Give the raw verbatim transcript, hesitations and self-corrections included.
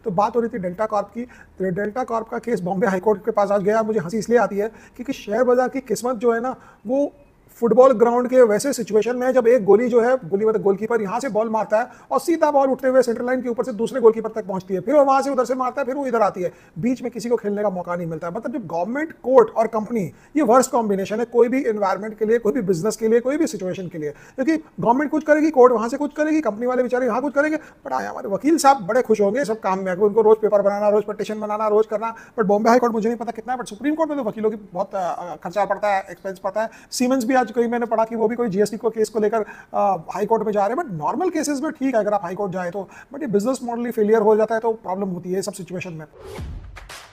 तो बात हो रही थी डेल्टा कॉर्प की। तो डेल्टा कॉर्प का केस बॉम्बे हाईकोर्ट के पास आज गया। मुझे हंसी इसलिए आती है क्योंकि शेयर बाजार की किस्मत जो है ना, वो फुटबॉल ग्राउंड के वैसे सिचुएशन में जब एक गोली जो है, गोली मतलब गोलकीपर यहाँ से बॉल मारता है और सीधा बॉल उठते हुए सेंटर लाइन के ऊपर से दूसरे गोलकीपर तक पहुंचती है, फिर वो वहां से उधर से मारता है, फिर वो इधर आती है, बीच में किसी को खेलने का मौका नहीं मिलता है। मतलब जब गवर्नमेंट, कोर्ट और कंपनी, ये वर्स्ट कॉम्बिनेशन है कोई भी एनवायरमेंट के लिए, कोई भी बिजनेस के लिए, कोई भी सिचुएशन के लिए। क्योंकि गवर्नमेंट कुछ करेगी, कोर्ट वहां से कुछ करेगी, कंपनी वाले बेचारे यहाँ कुछ करेंगे, बट आए हमारे वकील साहब बड़े खुश होंगे सब काम में, उनको रोज पेपर बनाना, रोज पटिशन बनाना, रोज करना। बट बॉम्बे हाईकोर्ट मुझे नहीं पता कितना है, बट सुप्रीम कोर्ट में तो वकीलों की बहुत खर्चा पड़ता है, एक्सपेंस पड़ता है। सीमेंस भी आज कोई मैंने पढ़ा कि वो भी कोई जीएसटी को केस को लेकर हाई कोर्ट में जा रहे हैं। बट नॉर्मल केसेस में ठीक है अगर आप हाई कोर्ट जाए तो, बट ये बिजनेस मॉडल ही फेलियर हो जाता है तो प्रॉब्लम होती है सब सिचुएशन में।